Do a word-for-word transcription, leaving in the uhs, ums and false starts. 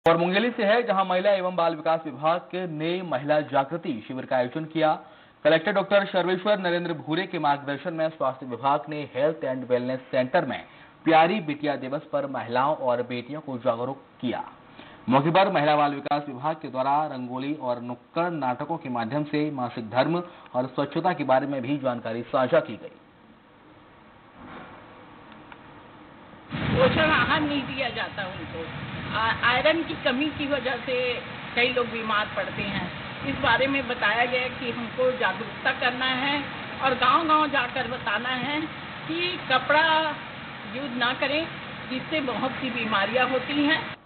और मुंगेली से है, जहां महिला एवं बाल विकास विभाग ने महिला जागृति शिविर का आयोजन किया। कलेक्टर डॉक्टर सर्वेश्वर नरेंद्र भूरे के मार्गदर्शन में स्वास्थ्य विभाग ने हेल्थ एंड वेलनेस सेंटर में प्यारी बिटिया दिवस पर महिलाओं और बेटियों को जागरूक किया। मौके पर महिला बाल विकास विभाग के द्वारा रंगोली और नुक्कड़ नाटकों के माध्यम से मासिक धर्म और स्वच्छता के बारे में भी जानकारी साझा की गई। पोषण आहार नहीं दिया जाता उनको, आयरन की कमी की वजह से कई लोग बीमार पड़ते हैं। इस बारे में बताया गया कि हमको जागरूकता करना है और गांव-गांव जाकर बताना है कि कपड़ा यूज ना करें, जिससे बहुत सी बीमारियां होती हैं।